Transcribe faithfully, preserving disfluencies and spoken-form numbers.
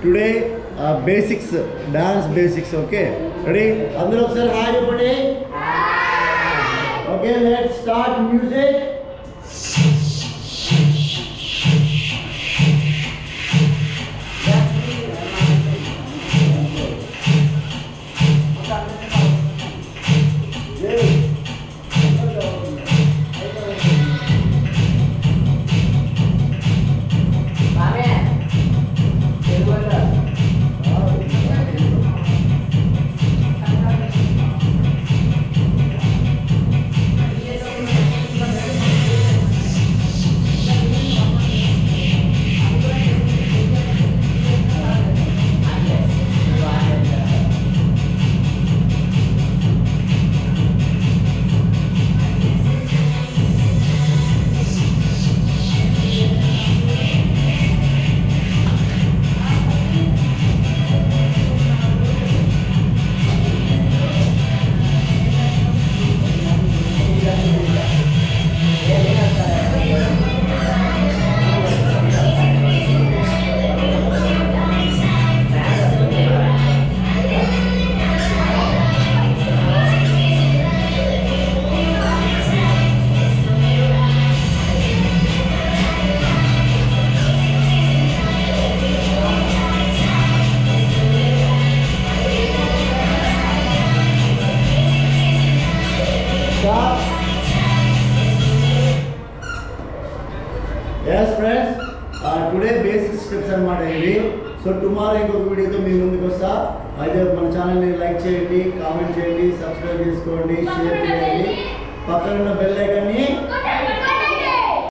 today uh, basics, dance basics. Okay, ready? Andru sir, hi everybody. Hi. Okay, let's start music. Yes friends, uh, today basic steps anamata ivi. So tomorrow inkoka video tho mee munduku vasta. Aide mana channel ni like cheyandi, comment cheyandi, subscribe cheskondi, share cheyandi, pakkana unna bell icon ni